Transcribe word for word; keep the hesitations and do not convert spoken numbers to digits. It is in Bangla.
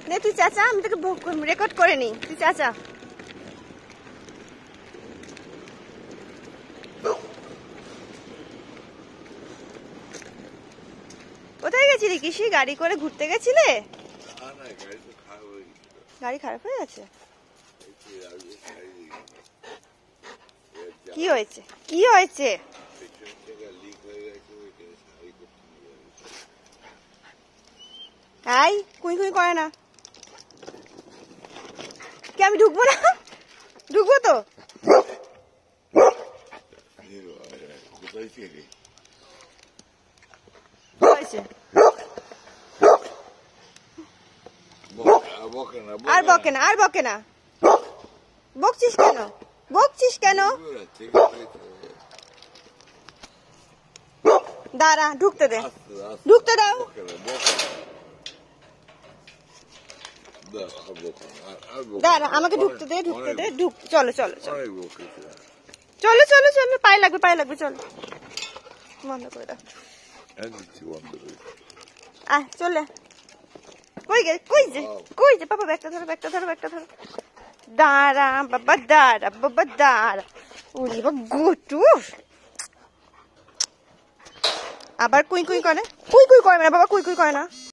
নে তুই চাচা, আমি তোকে রেকর্ড করে নি, তুই চাচা। কোথায় গেছিলি কিসি? গাড়ি করে ঘুরতে গেছিলে? গাড়ি খারাপ হয়ে গেছে? কি হয়েছে কি হয়েছে? এই কুই কুই করে না, কি আমি ঢুকবো না? ঢুকবো তো। আর বকে না, আর বকে না। বকছিস কেন? বকছিস কেন? দাঁড়া, ঢুকতে দে, ঢুকতে দাও। দাঁড়া, আমাকে ঢুকতে দে, ঢুকতে দে, ঢুক। চলো চলো চলো চলো চলো চলো, পায়ে লাগবে, পায়ে লাগবে, চলো। বন্ধ করে দাও। আয় চলে। কই গে, কই যে, কই যে? বাবা ব্যাগটা ধরো, ব্যাগটা ধরো, ব্যাগটা ধরো। দাঁড়া বাবা, দাঁড়া বাবা, দাঁড়া। ওরে বাবা গোটু, আবার কুই কুই করে। কুই কুই করে না বাবা, কুই কুই করে না।